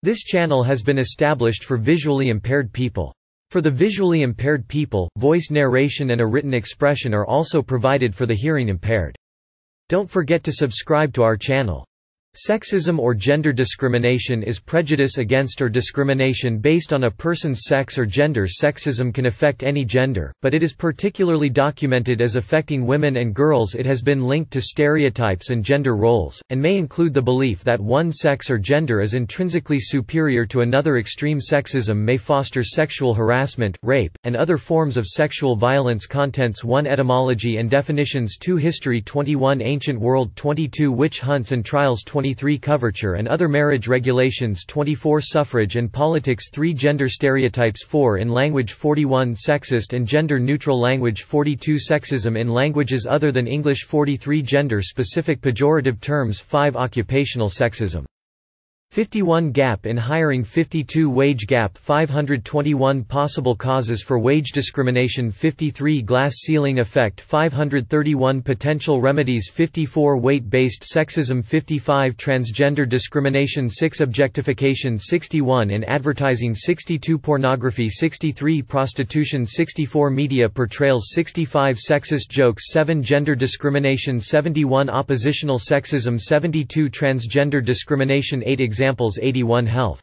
This channel has been established for visually impaired people. For the visually impaired people, voice narration and a written expression are also provided for the hearing impaired. Don't forget to subscribe to our channel. Sexism or gender discrimination is prejudice against or discrimination based on a person's sex or gender. Sexism can affect any gender, but it is particularly documented as affecting women and girls. It has been linked to stereotypes and gender roles, and may include the belief that one sex or gender is intrinsically superior to another. Extreme sexism may foster sexual harassment, rape, and other forms of sexual violence. Contents: 1 Etymology and definitions, 2 History, 21 Ancient world, 22 Witch hunts and trials, 23 Coverture and other marriage regulations, 24 Suffrage and politics, 3 Gender stereotypes, 4 In language, 41 Sexist and gender-neutral language, 42 Sexism in languages other than English, 43 Gender-specific pejorative terms, 5 Occupational sexism, 51 Gap in hiring, 52 Wage gap, 521 Possible causes for wage discrimination, 53 Glass ceiling effect, 531 Potential remedies, 54 Weight-based sexism, 55 Transgender discrimination, 6 Objectification, 61 In advertising, 62 Pornography, 63 Prostitution, 64 Media portrayals, 65 Sexist jokes, 7 Gender discrimination, 71 Oppositional sexism, 72 Transgender discrimination, 8 Examples, 81 Health,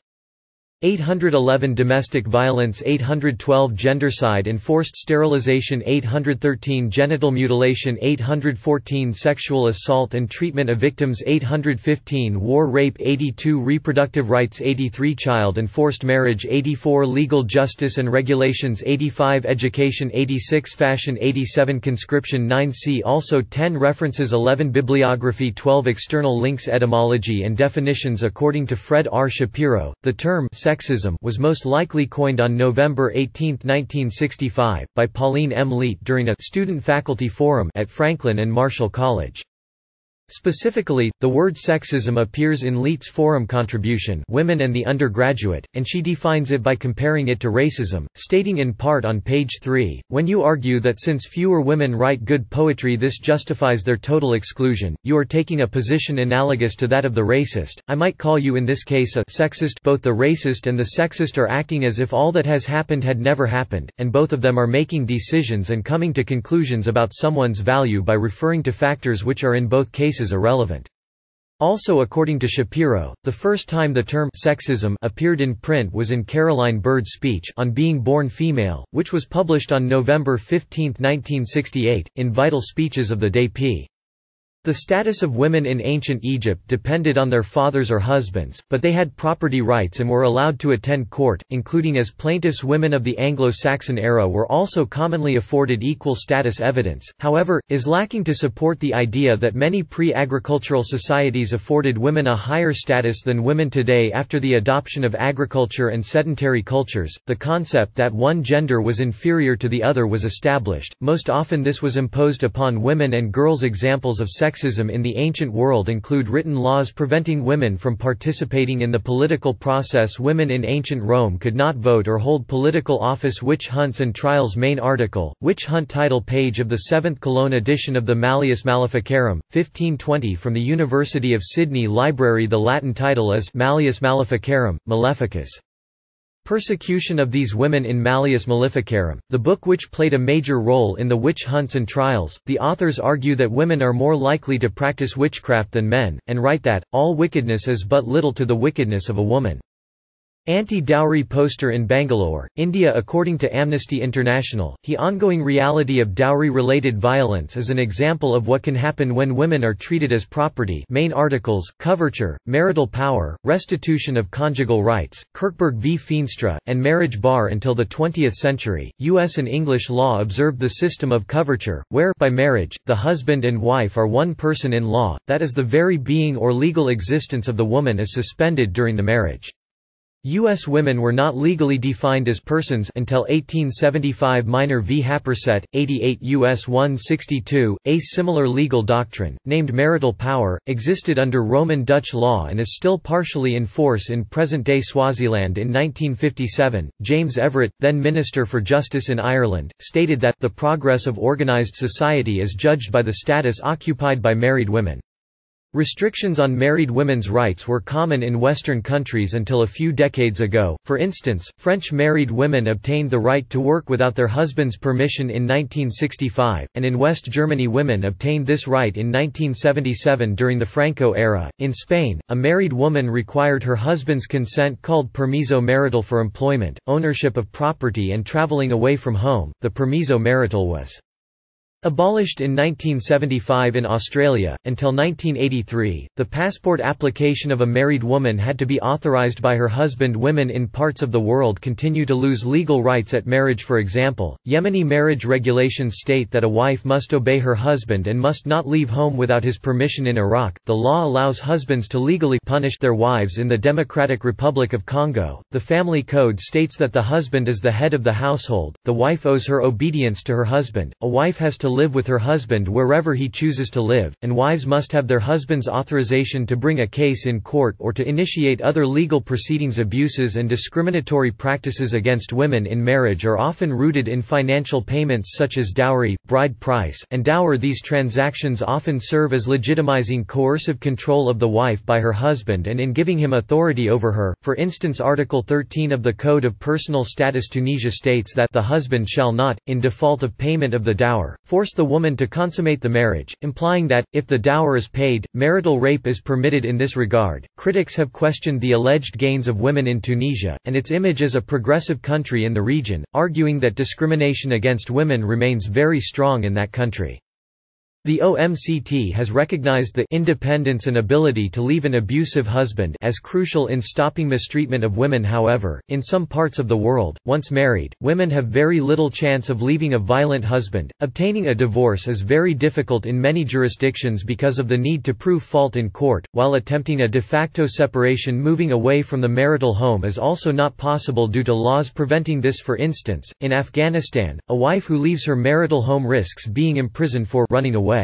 811 Domestic violence, 812 Gendercide, enforced sterilization, 813 Genital mutilation, 814 Sexual assault and treatment of victims, 815 War rape, 82 Reproductive rights, 83 Child enforced marriage, 84 Legal justice and regulations, 85 Education, 86 Fashion, 87 Conscription, 9 See also, 10 References, 11 Bibliography, 12 External links. Etymology and definitions. According to Fred R. Shapiro, the term sexism was most likely coined on November 18, 1965, by Pauline M. Leet during a student-faculty forum at Franklin and Marshall College. Specifically, the word sexism appears in Leet's forum contribution, Women and the Undergraduate, and she defines it by comparing it to racism, stating in part on page 3, "When you argue that since fewer women write good poetry this justifies their total exclusion, you are taking a position analogous to that of the racist. I might call you in this case a sexist. Both the racist and the sexist are acting as if all that has happened had never happened, and both of them are making decisions and coming to conclusions about someone's value by referring to factors which are in both cases irrelevant." Also, according to Shapiro, the first time the term sexism appeared in print was in Caroline Bird's speech on Being Born Female, which was published on November 15, 1968, in Vital Speeches of the Day p. The status of women in ancient Egypt depended on their fathers or husbands, but they had property rights and were allowed to attend court, including as plaintiffs. Women of the Anglo-Saxon era were also commonly afforded equal status. Evidence, however, is lacking to support the idea that many pre-agricultural societies afforded women a higher status than women today. After the adoption of agriculture and sedentary cultures, the concept that one gender was inferior to the other was established. Most often this was imposed upon women and girls. Examples of sexism in the ancient world include written laws preventing women from participating in the political process. Women in ancient Rome could not vote or hold political office. Witch hunts and trials. Main article, Witch hunt, title page of the 7th Cologne edition of the Malleus Maleficarum, 1520 from the University of Sydney Library. The Latin title is Malleus Maleficarum, Maleficus. Persecution of these women in Malleus Maleficarum, the book which played a major role in the witch hunts and trials. The authors argue that women are more likely to practice witchcraft than men, and write that, all wickedness is but little to the wickedness of a woman. Anti-dowry poster in Bangalore, India. According to Amnesty International, the ongoing reality of dowry-related violence is an example of what can happen when women are treated as property. Main articles, Coverture, Marital Power, Restitution of Conjugal Rights, Kirkberg v. Feenstra, and Marriage Bar. Until the 20th century, U.S. and English law observed the system of coverture, where, by marriage, the husband and wife are one person in law, that is, the very being or legal existence of the woman is suspended during the marriage. U.S. women were not legally defined as persons until 1875. Minor v. Happersett, 88 U.S. 162. A similar legal doctrine, named marital power, existed under Roman Dutch law and is still partially in force in present-day Swaziland. In 1957, James Everett, then Minister for Justice in Ireland, stated that the progress of organised society is judged by the status occupied by married women. Restrictions on married women's rights were common in Western countries until a few decades ago. For instance, French married women obtained the right to work without their husband's permission in 1965, and in West Germany women obtained this right in 1977 during the Franco era. In Spain, a married woman required her husband's consent, called permiso marital, for employment, ownership of property, and traveling away from home. The permiso marital was abolished in 1975 in Australia. Until 1983, the passport application of a married woman had to be authorized by her husband. Women in parts of the world continue to lose legal rights at marriage. For example, Yemeni marriage regulations state that a wife must obey her husband and must not leave home without his permission. In Iraq, the law allows husbands to legally punish their wives. In the Democratic Republic of Congo, the family code states that the husband is the head of the household, the wife owes her obedience to her husband, a wife has to live with her husband wherever he chooses to live, and wives must have their husband's authorization to bring a case in court or to initiate other legal proceedings. Abuses and discriminatory practices against women in marriage are often rooted in financial payments such as dowry, bride price, and dower. These transactions often serve as legitimizing coercive control of the wife by her husband and in giving him authority over her. For instance, Article 13 of the Code of Personal Status Tunisia states that the husband shall not, in default of payment of the dower, force the woman to consummate the marriage, implying that, if the dower is paid, marital rape is permitted. In this regard, critics have questioned the alleged gains of women in Tunisia, and its image as a progressive country in the region, arguing that discrimination against women remains very strong in that country. The OMCT has recognized the independence and ability to leave an abusive husband as crucial in stopping mistreatment of women. However, in some parts of the world, once married, women have very little chance of leaving a violent husband. Obtaining a divorce is very difficult in many jurisdictions because of the need to prove fault in court, while attempting a de facto separation, moving away from the marital home, is also not possible due to laws preventing this. For instance, in Afghanistan, a wife who leaves her marital home risks being imprisoned for running away.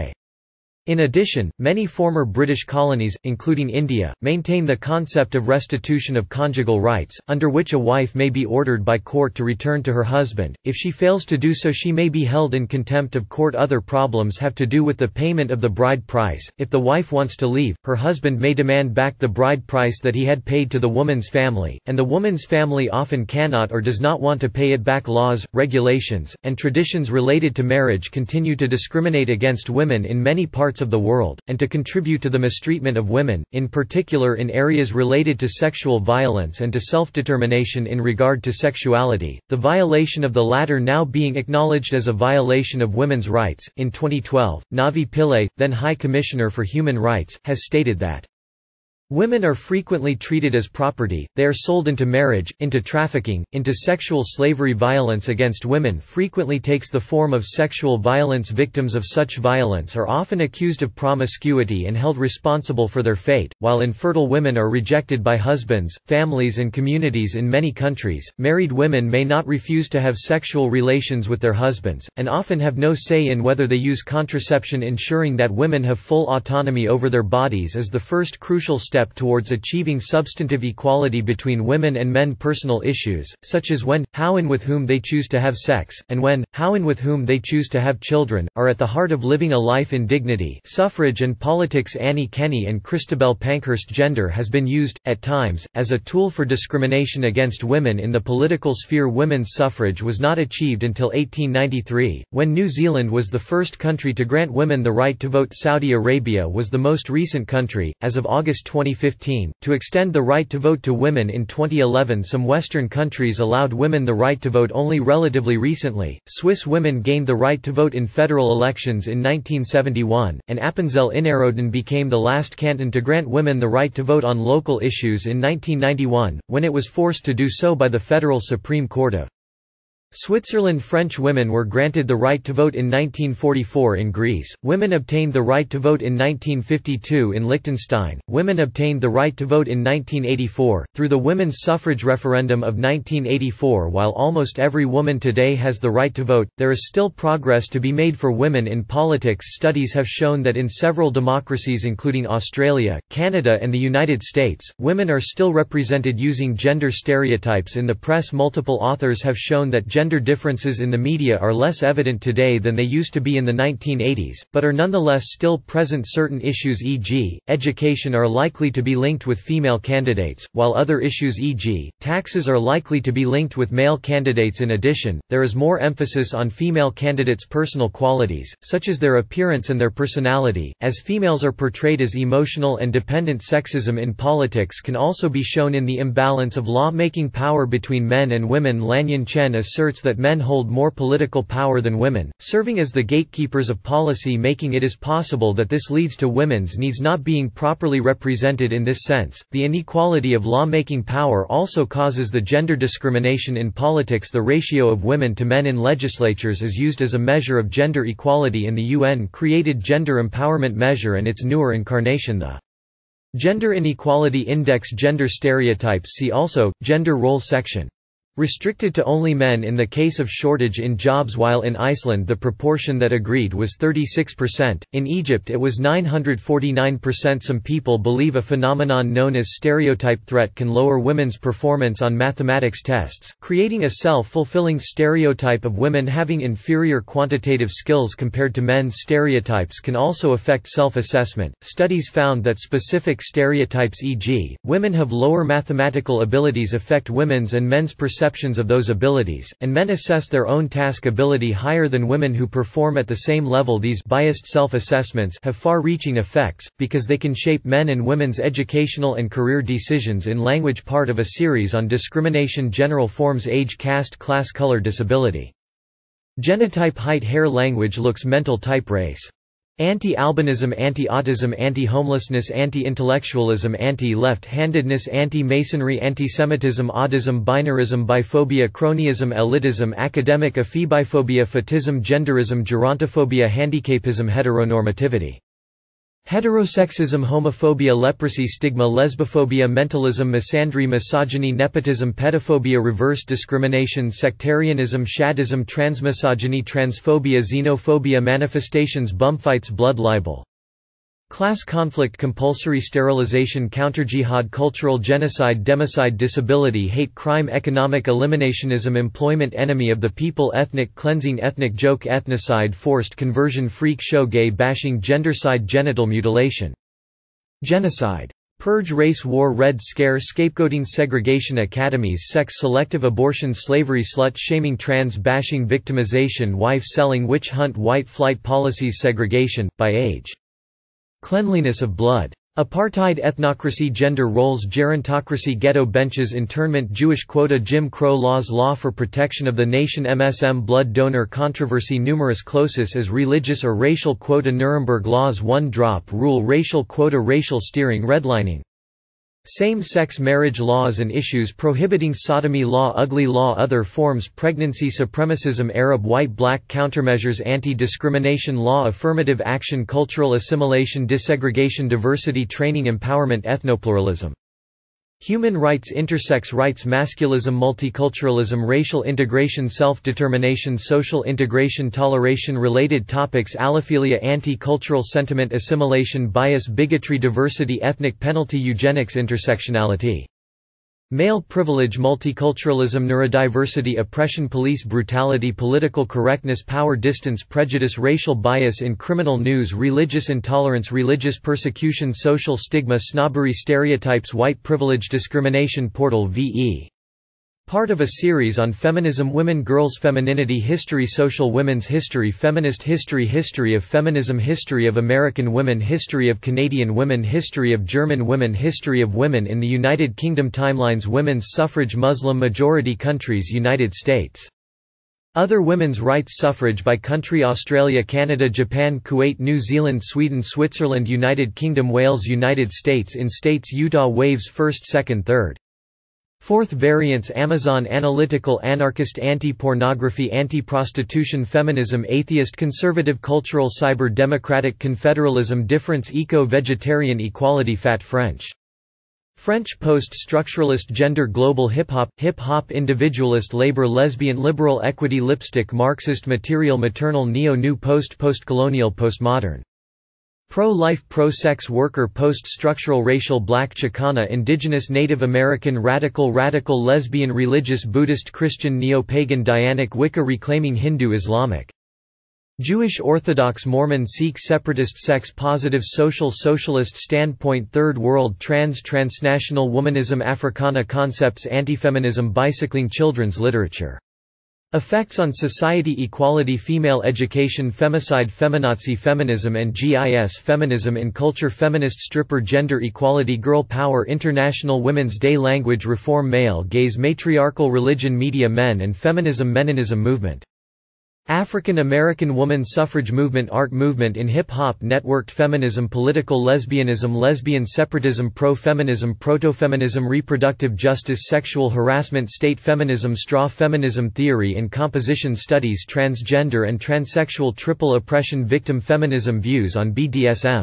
In addition, many former British colonies, including India, maintain the concept of restitution of conjugal rights, under which a wife may be ordered by court to return to her husband. If she fails to do so, she may be held in contempt of court. Other problems have to do with the payment of the bride price. If the wife wants to leave, her husband may demand back the bride price that he had paid to the woman's family, and the woman's family often cannot or does not want to pay it back. Laws, regulations, and traditions related to marriage continue to discriminate against women in many parts of the world, and to contribute to the mistreatment of women, in particular in areas related to sexual violence and to self-determination in regard to sexuality, the violation of the latter now being acknowledged as a violation of women's rights. In 2012, Navi Pillay, then High Commissioner for Human Rights, has stated that women are frequently treated as property, they are sold into marriage, into trafficking, into sexual slavery. Violence against women frequently takes the form of sexual violence. Victims of such violence are often accused of promiscuity and held responsible for their fate, while infertile women are rejected by husbands, families and communities. In many countries, married women may not refuse to have sexual relations with their husbands, and often have no say in whether they use contraception. Ensuring that women have full autonomy over their bodies is the first crucial step towards achieving substantive equality between women and men. Personal issues, such as when, how and with whom they choose to have sex, and when, how and with whom they choose to have children, are at the heart of living a life in dignity. Suffrage and politics. Annie Kenney and Christabel Pankhurst. Gender has been used, at times, as a tool for discrimination against women in the political sphere. Women's suffrage was not achieved until 1893, when New Zealand was the first country to grant women the right to vote. Saudi Arabia was the most recent country, as of August 2015, to extend the right to vote to women. In 2011, some Western countries allowed women the right to vote only relatively recently. Swiss women gained the right to vote in federal elections in 1971, and Appenzell Innerrhoden became the last canton to grant women the right to vote on local issues in 1991, when it was forced to do so by the Federal Supreme Court of Switzerland. French women were granted the right to vote in 1944 in Greece, women obtained the right to vote in 1952 in Liechtenstein, women obtained the right to vote in 1984, through the women's suffrage referendum of 1984. While almost every woman today has the right to vote, there is still progress to be made for women in politics. Studies have shown that in several democracies including Australia, Canada and the United States, women are still represented using gender stereotypes in the press. Multiple authors have shown that gender differences in the media are less evident today than they used to be in the 1980s, but are nonetheless still present. Certain issues e.g., education are likely to be linked with female candidates, while other issues e.g., taxes are likely to be linked with male candidates. In addition, there is more emphasis on female candidates' personal qualities, such as their appearance and their personality, as females are portrayed as emotional and dependent. Sexism in politics can also be shown in the imbalance of law-making power between men and women. Lanyan Chen asserts that men hold more political power than women, serving as the gatekeepers of policy making. It is possible that this leads to women's needs not being properly represented in this sense. The inequality of lawmaking power also causes the gender discrimination in politics. The ratio of women to men in legislatures is used as a measure of gender equality in the UN-created Gender Empowerment Measure and its newer incarnation, the Gender Inequality Index. Gender stereotypes. See also, gender role section. Restricted to only men in the case of shortage in jobs. While in Iceland the proportion that agreed was 36%, in Egypt it was 949%. Some people believe a phenomenon known as stereotype threat can lower women's performance on mathematics tests, creating a self-fulfilling stereotype of women having inferior quantitative skills compared to men. Stereotypes can also affect self-assessment. Studies found that specific stereotypes, e.g., women have lower mathematical abilities, affect women's and men's perceptions of those abilities, and men assess their own task ability higher than women who perform at the same level. These biased self-assessments have far-reaching effects, because they can shape men and women's educational and career decisions. In language, part of a series on discrimination. General forms: age, caste, class, color, disability. Genotype, height, hair. Language looks, mental type, race. Anti-albinism, anti-autism, anti-homelessness, anti-intellectualism, anti-left-handedness, anti-masonry, antisemitism, autism, binarism, biphobia, cronyism, elitism, academic ephebiphobia, fatism, genderism, gerontophobia, handicapism, heteronormativity. Heterosexism, homophobia, leprosy, stigma, lesbophobia, mentalism, misandry, misogyny, nepotism, pedophobia, reverse discrimination, sectarianism, shaddism, transmisogyny, transphobia, xenophobia, manifestations, bumfights, blood libel. Class conflict, compulsory sterilization, counterjihad, cultural genocide, democide, disability, hate crime, economic eliminationism, employment, enemy of the people, ethnic cleansing, ethnic joke, ethnocide, forced conversion, freak show, gay bashing, gendercide, genital mutilation. Genocide. Purge, race war, Red Scare, scapegoating, segregation, academies, sex, selective abortion, slavery, slut-shaming, trans-bashing, victimization, wife-selling, witch hunt, white flight policies, segregation, by age. Cleanliness of blood. Apartheid, ethnocracy, gender roles, gerontocracy, ghetto benches, internment, Jewish quota, Jim Crow laws, law for protection of the nation, MSM, blood donor controversy, numerous clauses as religious or racial quota, Nuremberg laws, one drop rule, racial quota, racial steering, redlining. Same-sex marriage laws and issues prohibiting sodomy law, ugly law, other forms, pregnancy, supremacism, Arab, white, black, countermeasures, anti-discrimination law, affirmative action, cultural assimilation, desegregation, diversity training, empowerment, ethnopluralism. Human rights, intersex rights, masculism, multiculturalism, racial integration, self-determination, social integration, toleration. Related topics: allophilia, anti-cultural sentiment, assimilation, bias, bigotry, diversity, ethnic penalty, eugenics, intersectionality. Male privilege, multiculturalism, neurodiversity, oppression, police brutality, political correctness, power distance, prejudice, racial bias in criminal news, religious intolerance, religious persecution, social stigma, snobbery, stereotypes, white privilege, discrimination. Portal VE. Part of a series on feminism, women, girls, femininity, history, social, women's history, feminist history, history of feminism, history of American women, history of Canadian women, history of German women, history of women in the United Kingdom, timelines, women's suffrage, Muslim majority countries, United States. Other women's rights, suffrage by country, Australia, Canada, Japan, Kuwait, New Zealand, Sweden, Switzerland, United Kingdom, Wales, United States. In states, Utah, waves 1st, 2nd, 3rd. 4th variants, Amazon, analytical, anarchist, anti-pornography, anti-prostitution, feminism, atheist, conservative, cultural, cyber, democratic, confederalism, difference, eco-vegetarian, equality, fat, French. French post-structuralist, gender, global, hip-hop, individualist, labor, lesbian, liberal, equity, lipstick, Marxist, material, maternal, neo-new, post-colonial, postmodern. Pro-life, pro-sex worker, post-structural, racial, black, Chicana, indigenous, Native American, radical, lesbian, religious, Buddhist, Christian, neo-pagan, Dianic, Wicca, reclaiming Hindu, Islamic, Jewish, Orthodox, Mormon, Sikh, separatist, sex-positive, social, socialist, standpoint, third world, transnational, womanism, Africana concepts, anti-feminism, bicycling, children's literature. Effects on society, equality, female education, femicide, feminazi, feminism and GIS, feminism in culture, feminist, stripper, gender equality, girl power, International Women's Day, language reform, male gaze, matriarchal religion, media, men and feminism, Meninism movement. African American woman suffrage movement, art movement in hip-hop, networked feminism, political lesbianism, lesbian separatism, pro-feminism, proto-feminism, reproductive justice, sexual harassment, state feminism, straw feminism, theory in composition studies, transgender and transsexual, triple oppression, victim feminism, views on BDSM.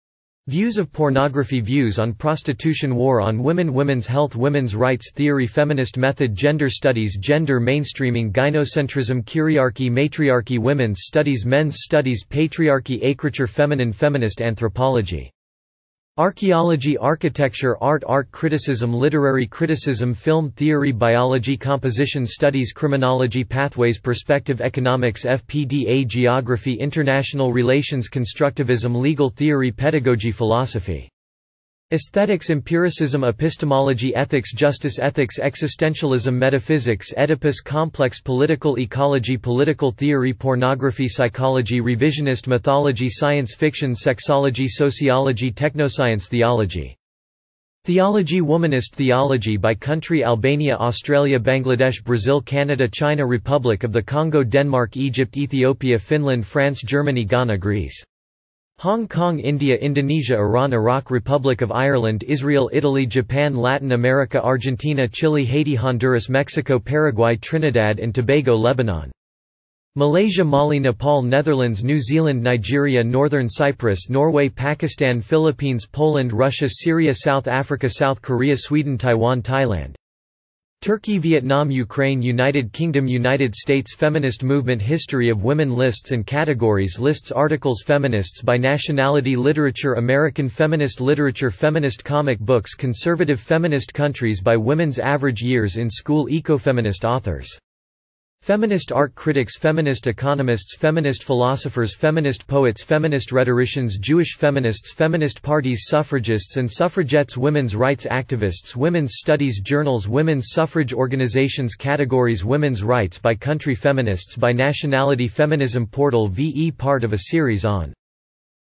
Views of pornography, views on prostitution, war on women, women's health, women's rights theory, feminist method, gender studies, gender mainstreaming, gynocentrism, kyriarchy, matriarchy, women's studies, men's studies, patriarchy, acrature, feminist anthropology. Archaeology, architecture, art criticism, literary criticism, film theory, biology, composition studies, criminology, pathways, perspective, economics, FPDA, geography, international relations, constructivism, legal theory, pedagogy, philosophy. Aesthetics, empiricism, epistemology, ethics, justice, ethics, existentialism, metaphysics, Oedipus complex, political ecology, political theory, pornography, psychology, revisionist mythology, science fiction, sexology, sociology, technoscience, theology. Theology, womanist theology by country, Albania, Australia, Bangladesh, Brazil, Canada, China, Republic of the Congo, Denmark, Egypt, Ethiopia, Finland, France, Germany, Ghana, Greece, Hong Kong, India, Indonesia, Iran, Iraq, Republic of Ireland, Israel, Italy, Japan, Latin America, Argentina, Chile, Haiti, Honduras, Mexico, Paraguay, Trinidad and Tobago, Lebanon, Malaysia, Mali, Nepal, Netherlands, New Zealand, Nigeria, Northern Cyprus, Norway, Pakistan, Philippines, Poland, Russia, Syria, South Africa, South Korea, Sweden, Taiwan, Thailand, Turkey, Vietnam, Ukraine, United Kingdom, United States. Feminist movement, history of women, lists and categories, lists, articles, feminists by nationality, literature, American feminist literature, feminist comic books, conservative feminist countries by women's average years in school, ecofeminist authors, feminist art critics, feminist economists, feminist philosophers, feminist poets, feminist rhetoricians, Jewish feminists, feminist parties, suffragists and suffragettes, women's rights activists, women's studies journals, women's suffrage organizations. Categories, women's rights by country, feminists by nationality, feminism portal VE, part of a series on